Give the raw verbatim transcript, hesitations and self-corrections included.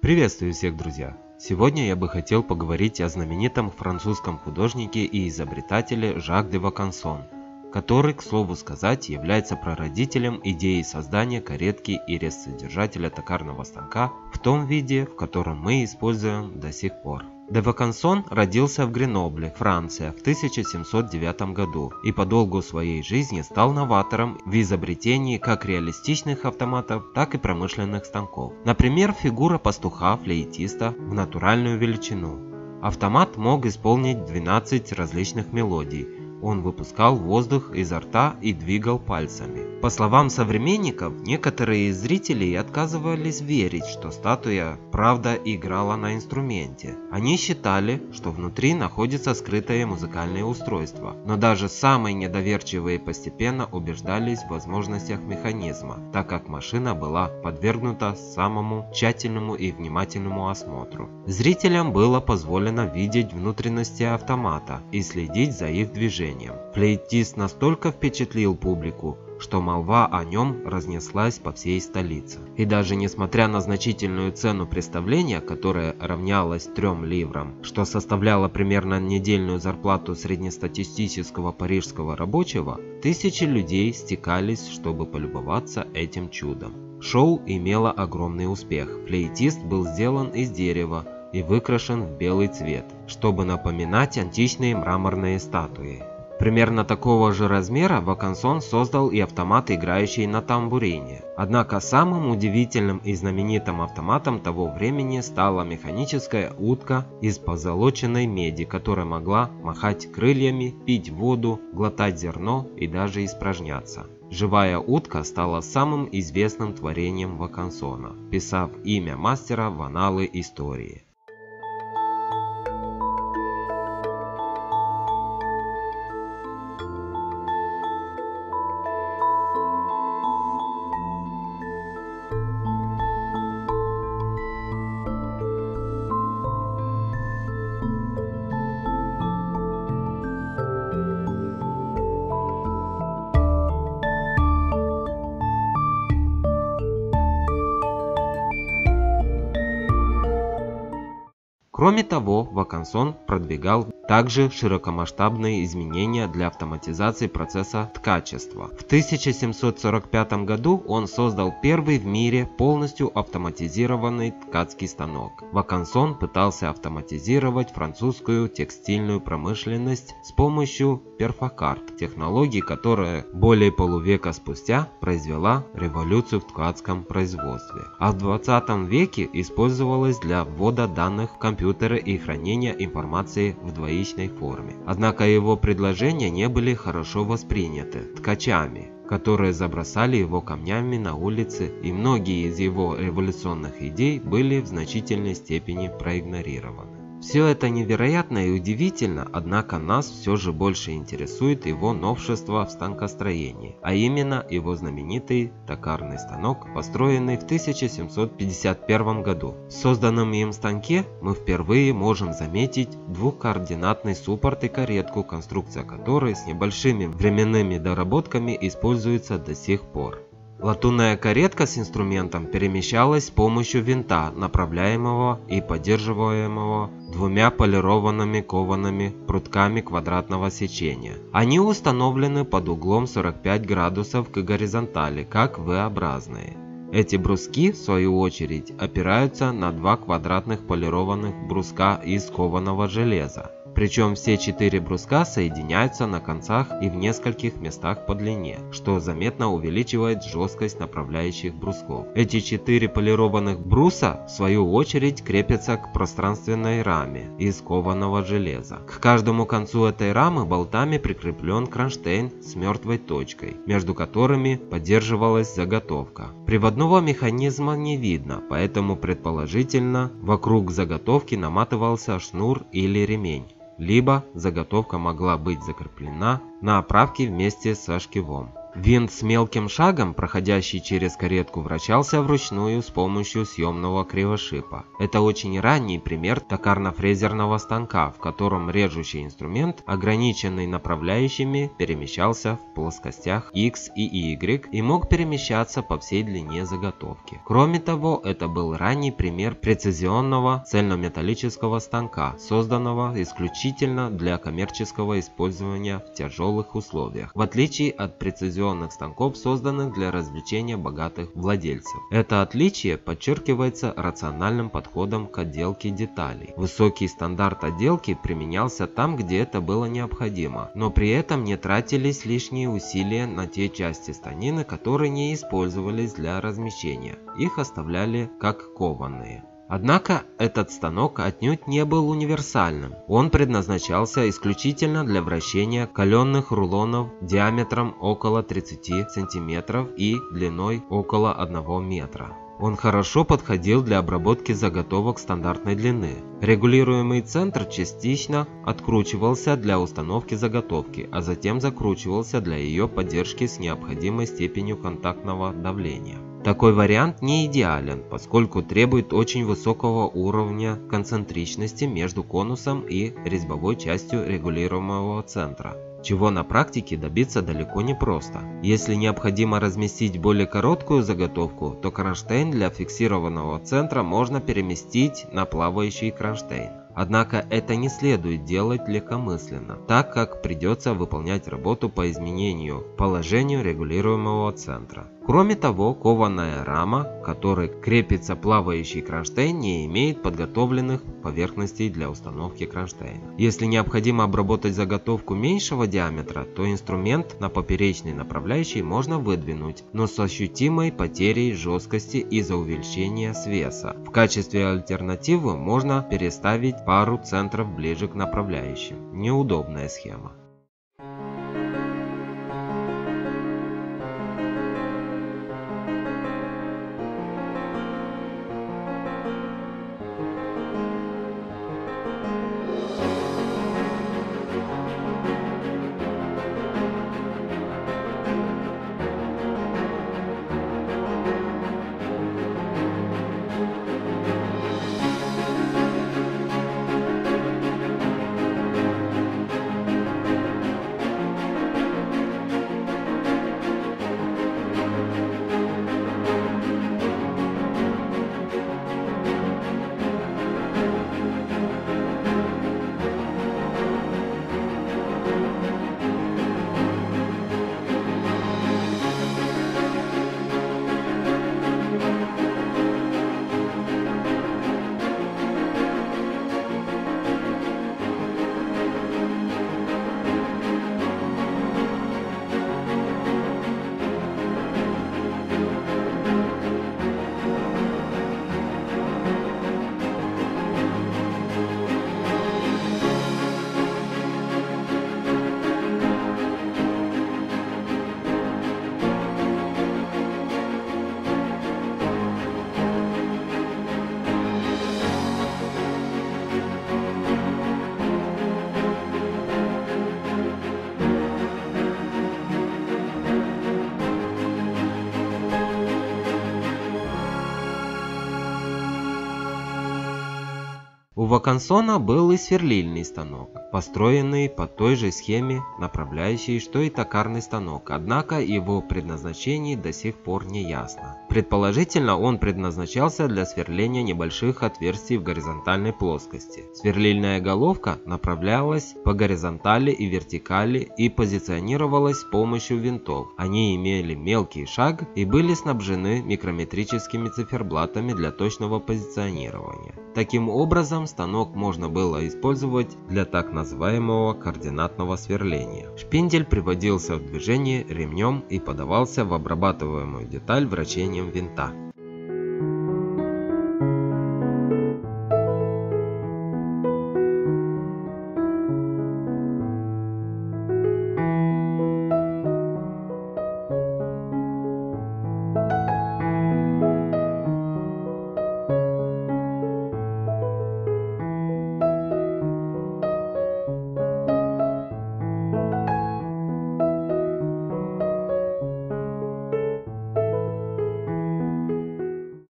Приветствую всех, друзья! Сегодня я бы хотел поговорить о знаменитом французском художнике и изобретателе Жак де Вакансон, который, к слову сказать, является прародителем идеи создания каретки и резцесодержателя токарного станка в том виде, в котором мы используем до сих пор. Де Вакансон родился в Гренобле, Франция, в тысяча семьсот девятом году и по долгу своей жизни стал новатором в изобретении как реалистичных автоматов, так и промышленных станков. Например, фигура пастуха-флейтиста в натуральную величину. Автомат мог исполнить двенадцать различных мелодий. Он выпускал воздух изо рта и двигал пальцами. По словам современников, некоторые зрители отказывались верить, что статуя правда играла на инструменте. Они считали, что внутри находится скрытое музыкальное устройство. Но даже самые недоверчивые постепенно убеждались в возможностях механизма, так как машина была подвергнута самому тщательному и внимательному осмотру. Зрителям было позволено видеть внутренности автомата и следить за их движением. Флейтист настолько впечатлил публику, что молва о нем разнеслась по всей столице. И даже несмотря на значительную цену представления, которая равнялась трем ливрам, что составляло примерно недельную зарплату среднестатистического парижского рабочего, тысячи людей стекались, чтобы полюбоваться этим чудом. Шоу имело огромный успех. Флейтист был сделан из дерева и выкрашен в белый цвет, чтобы напоминать античные мраморные статуи. Примерно такого же размера Вакансон создал и автомат, играющий на тамбурине. Однако самым удивительным и знаменитым автоматом того времени стала механическая утка из позолоченной меди, которая могла махать крыльями, пить воду, глотать зерно и даже испражняться. Живая утка стала самым известным творением Вакансона, вписав имя мастера в анналы истории. Кроме того, Вакансон продвигал также широкомасштабные изменения для автоматизации процесса ткачества. В тысяча семьсот сорок пятом году он создал первый в мире полностью автоматизированный ткацкий станок. Вакансон пытался автоматизировать французскую текстильную промышленность с помощью перфокарт, технологии, которая более полувека спустя произвела революцию в ткацком производстве, а в двадцатом веке использовалась для ввода данных в компьютеры и хранения информации в двоичной форме. Однако его предложения не были хорошо восприняты ткачами, которые забросали его камнями на улице, и многие из его революционных идей были в значительной степени проигнорированы. Все это невероятно и удивительно, однако нас все же больше интересует его новшество в станкостроении, а именно его знаменитый токарный станок, построенный в тысяча семьсот пятьдесят первом году. В созданном им станке мы впервые можем заметить двухкоординатный суппорт и каретку, конструкция которой с небольшими временными доработками используется до сих пор. Латунная каретка с инструментом перемещалась с помощью винта, направляемого и поддерживаемого двумя полированными коваными прутками квадратного сечения. Они установлены под углом сорок пять градусов к горизонтали, как V-образные. Эти бруски, в свою очередь, опираются на два квадратных полированных бруска из кованого железа. Причем все четыре бруска соединяются на концах и в нескольких местах по длине, что заметно увеличивает жесткость направляющих брусков. Эти четыре полированных бруса, в свою очередь, крепятся к пространственной раме из кованого железа. К каждому концу этой рамы болтами прикреплен кронштейн с мертвой точкой, между которыми поддерживалась заготовка. Приводного механизма не видно, поэтому предположительно вокруг заготовки наматывался шнур или ремень, либо заготовка могла быть закреплена на оправке вместе со шкивом. Винт с мелким шагом, проходящий через каретку, вращался вручную с помощью съемного кривошипа. Это очень ранний пример токарно-фрезерного станка, в котором режущий инструмент, ограниченный направляющими, перемещался в плоскостях X и Y и мог перемещаться по всей длине заготовки. Кроме того, это был ранний пример прецизионного цельнометаллического станка, созданного исключительно для коммерческого использования в тяжелых условиях, в отличие от прецизионных станков, созданных для развлечения богатых владельцев. Это отличие подчеркивается рациональным подходом к отделке деталей. Высокий стандарт отделки применялся там, где это было необходимо, но при этом не тратились лишние усилия на те части станины, которые не использовались для размещения. Их оставляли как кованые. Однако этот станок отнюдь не был универсальным. Он предназначался исключительно для вращения каленых рулонов диаметром около тридцати сантиметров и длиной около одного метра. Он хорошо подходил для обработки заготовок стандартной длины. Регулируемый центр частично откручивался для установки заготовки, а затем закручивался для ее поддержки с необходимой степенью контактного давления. Такой вариант не идеален, поскольку требует очень высокого уровня концентричности между конусом и резьбовой частью регулируемого центра, чего на практике добиться далеко не просто. Если необходимо разместить более короткую заготовку, то кронштейн для фиксированного центра можно переместить на плавающий кронштейн. Однако это не следует делать легкомысленно, так как придется выполнять работу по изменению положению регулируемого центра. Кроме того, кованая рама, к которой крепится плавающий кронштейн, не имеет подготовленных поверхностей для установки кронштейна. Если необходимо обработать заготовку меньшего диаметра, то инструмент на поперечной направляющей можно выдвинуть, но с ощутимой потерей жесткости из-за увеличения свеса. В качестве альтернативы можно переставить пару центров ближе к направляющим. Неудобная схема. У Вакансона был и сверлильный станок, построенный по той же схеме направляющей, что и токарный станок, однако его предназначение до сих пор не ясно. Предположительно, он предназначался для сверления небольших отверстий в горизонтальной плоскости. Сверлильная головка направлялась по горизонтали и вертикали и позиционировалась с помощью винтов. Они имели мелкий шаг и были снабжены микрометрическими циферблатами для точного позиционирования. Таким образом, станок можно было использовать для так называемого координатного сверления. Шпиндель приводился в движение ремнем и подавался в обрабатываемую деталь вращением винта.